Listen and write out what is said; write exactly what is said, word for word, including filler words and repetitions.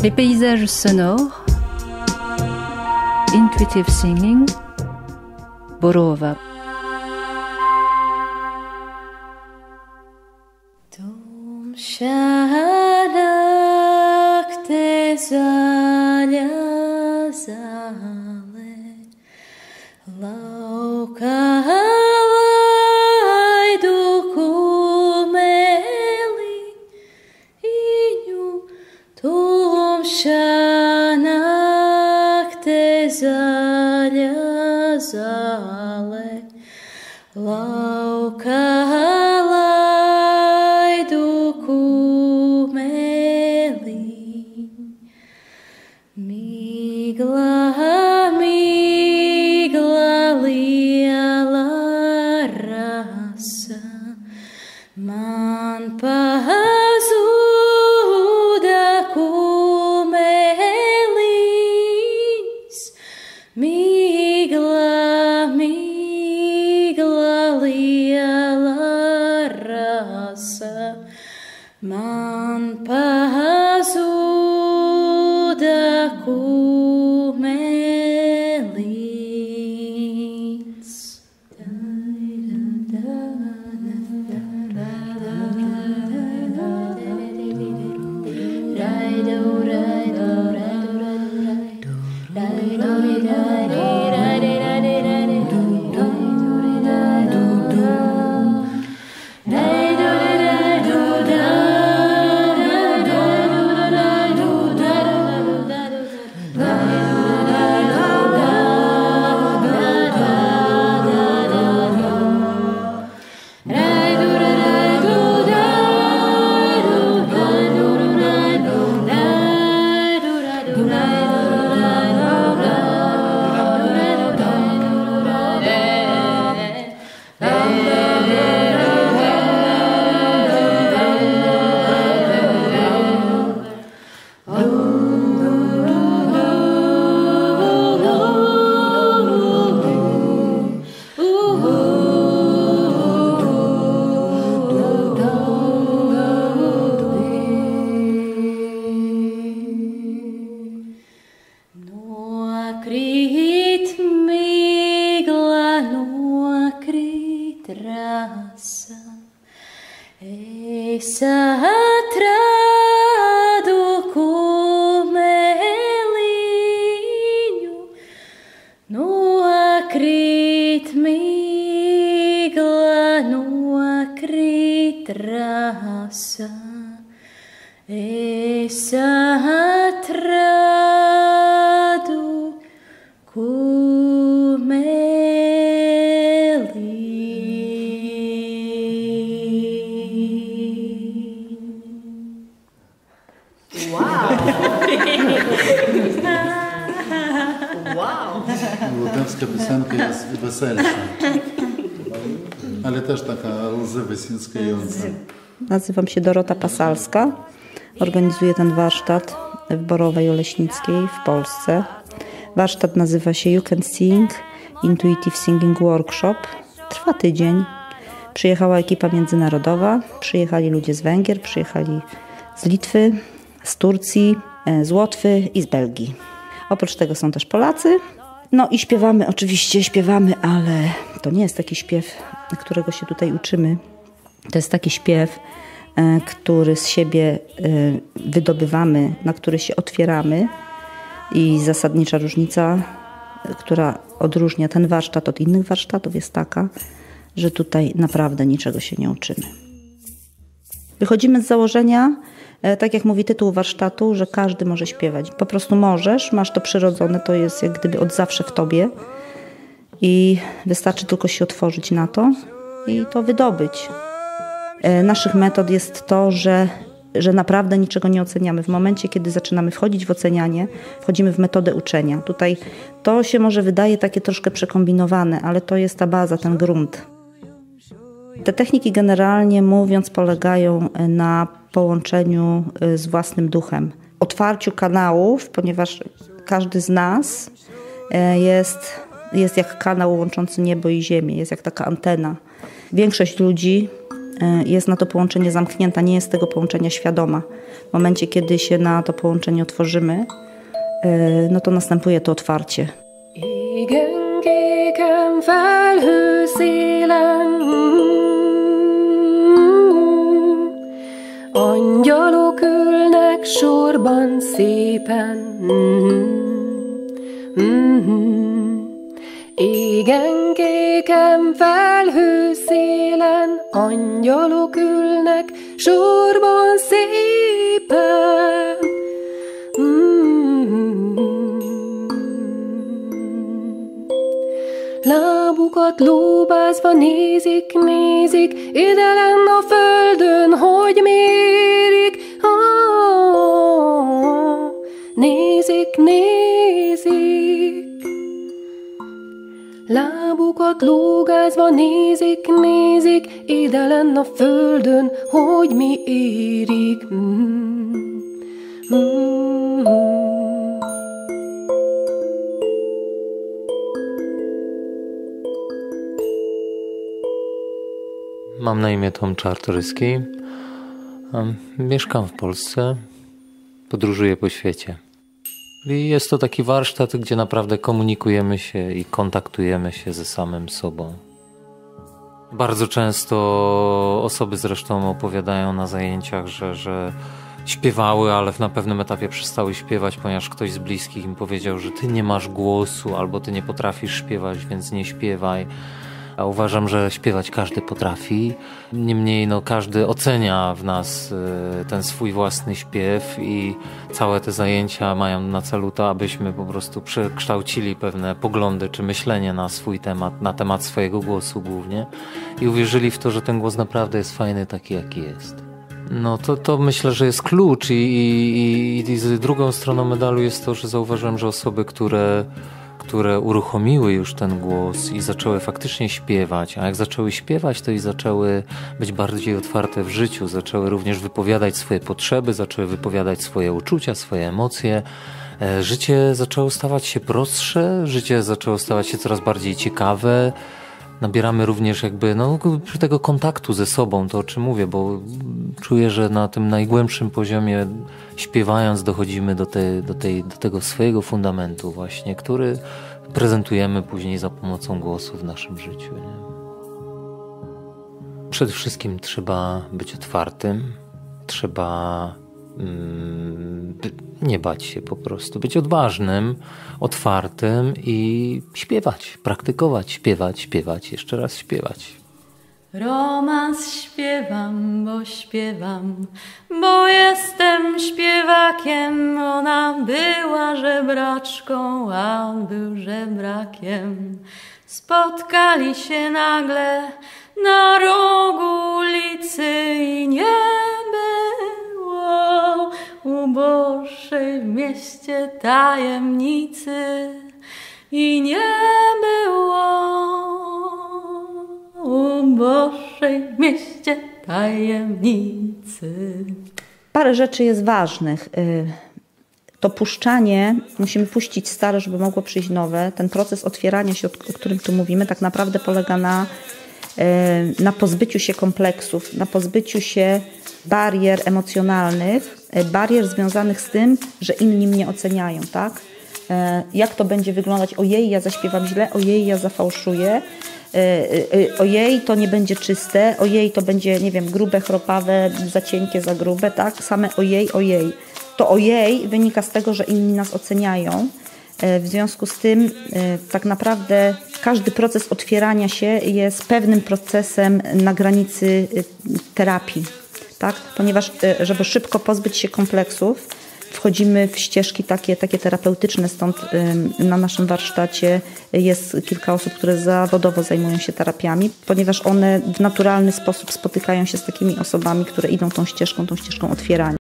Les paysages sonores, intuitive singing, Borowa. Tum šanak te zaļa zāle, lauka laidu kumeliņu. Tum šanak te zaļa zāle, lauka Migla, migla liela rasa, man pazuda kumelis. Migla, migla liela rasa, man pazuda kumelis. Nokrīt migla, nokrīt rasa, es atradu kumeliņu. Nokrīt migla, nokrīt rasa, es atradu Łotewska piosenka jest weselsza, ale też taka łzy wyciskająca. Nazywam się Dorota Pasalska. Organizuję ten warsztat w Borowej Oleśnickiej w Polsce. Warsztat nazywa się You Can Sing Intuitive Singing Workshop. Trwa tydzień. Przyjechała ekipa międzynarodowa, przyjechali ludzie z Węgier, przyjechali z Litwy, z Turcji, z Łotwy i z Belgii. Oprócz tego są też Polacy. No i śpiewamy, oczywiście śpiewamy, ale to nie jest taki śpiew, którego się tutaj uczymy. To jest taki śpiew, który z siebie wydobywamy, na który się otwieramy. I zasadnicza różnica, która odróżnia ten warsztat od innych warsztatów, jest taka, że tutaj naprawdę niczego się nie uczymy. Wychodzimy z założenia, tak jak mówi tytuł warsztatu, że każdy może śpiewać. Po prostu możesz, masz to przyrodzone, to jest jak gdyby od zawsze w tobie i wystarczy tylko się otworzyć na to i to wydobyć. Naszych metod jest to, że, że naprawdę niczego nie oceniamy. W momencie, kiedy zaczynamy wchodzić w ocenianie, wchodzimy w metodę uczenia. Tutaj to się może wydaje takie troszkę przekombinowane, ale to jest ta baza, ten grunt. Te techniki generalnie mówiąc polegają na połączeniu z własnym duchem. Otwarciu kanałów, ponieważ każdy z nas jest, jest jak kanał łączący niebo i ziemię, jest jak taka antena. Większość ludzi jest na to połączenie zamknięta, nie jest tego połączenia świadoma. W momencie, kiedy się na to połączenie otworzymy, no to następuje to otwarcie. Igen, kéken felhőszélen, angyalok ülnek sorban szépen. Igen, kéken felhőszélen, angyalok ülnek sorban szépen. Lábukat lóbázva nézik, nézik, ide lenn a földön, hogy mérik. Ah, nézik, nézik. Lábukat lógázva nézik, nézik, ide lenn a földön, hogy mi érik. Mm. Mm. Mam na imię Tom Czartoryski. Mieszkam w Polsce, podróżuję po świecie. I jest to taki warsztat, gdzie naprawdę komunikujemy się i kontaktujemy się ze samym sobą. Bardzo często osoby zresztą opowiadają na zajęciach, że, że śpiewały, ale na pewnym etapie przestały śpiewać, ponieważ ktoś z bliskich im powiedział, że ty nie masz głosu albo ty nie potrafisz śpiewać, więc nie śpiewaj. A uważam, że śpiewać każdy potrafi. Niemniej no, każdy ocenia w nas ten swój własny śpiew i całe te zajęcia mają na celu to, abyśmy po prostu przekształcili pewne poglądy czy myślenie na swój temat, na temat swojego głosu głównie i uwierzyli w to, że ten głos naprawdę jest fajny taki, jaki jest. No to, to myślę, że jest klucz i, i, i z drugą stroną medalu jest to, że zauważyłem, że osoby, które które uruchomiły już ten głos i zaczęły faktycznie śpiewać, a jak zaczęły śpiewać, to i zaczęły być bardziej otwarte w życiu, zaczęły również wypowiadać swoje potrzeby, zaczęły wypowiadać swoje uczucia, swoje emocje. Życie zaczęło stawać się prostsze, życie zaczęło stawać się coraz bardziej ciekawe. Nabieramy również jakby no, tego kontaktu ze sobą, to o czym mówię, bo czuję, że na tym najgłębszym poziomie śpiewając dochodzimy do, te, do, tej, do tego swojego fundamentu właśnie, który prezentujemy później za pomocą głosu w naszym życiu. Nie? Przede wszystkim trzeba być otwartym, trzeba mm, nie bać się po prostu, być odważnym, otwartym i śpiewać, praktykować, śpiewać, śpiewać, jeszcze raz śpiewać. Romans śpiewam, bo śpiewam, bo jestem śpiewakiem. Ona była żebraczką, a on był żebrakiem. Spotkali się nagle na rogu ulicy i nie było uboższej w mieście tajemnicy. I nie było uboższej w mieście tajemnicy. Parę rzeczy jest ważnych. To puszczanie, musimy puścić stare, żeby mogło przyjść nowe. Ten proces otwierania się, o którym tu mówimy, tak naprawdę polega na, na pozbyciu się kompleksów, na pozbyciu się barier emocjonalnych, barier związanych z tym, że inni mnie oceniają, tak? Jak to będzie wyglądać? Ojej, ja zaśpiewam źle, ojej, ja zafałszuję, ojej, to nie będzie czyste, ojej, to będzie, nie wiem, grube, chropawe, za cienkie, za grube, tak? Same ojej, ojej. To ojej wynika z tego, że inni nas oceniają. W związku z tym tak naprawdę każdy proces otwierania się jest pewnym procesem na granicy terapii, tak? Ponieważ żeby szybko pozbyć się kompleksów, wchodzimy w ścieżki takie, takie terapeutyczne, stąd na naszym warsztacie jest kilka osób, które zawodowo zajmują się terapiami, ponieważ one w naturalny sposób spotykają się z takimi osobami, które idą tą ścieżką, tą ścieżką otwierania.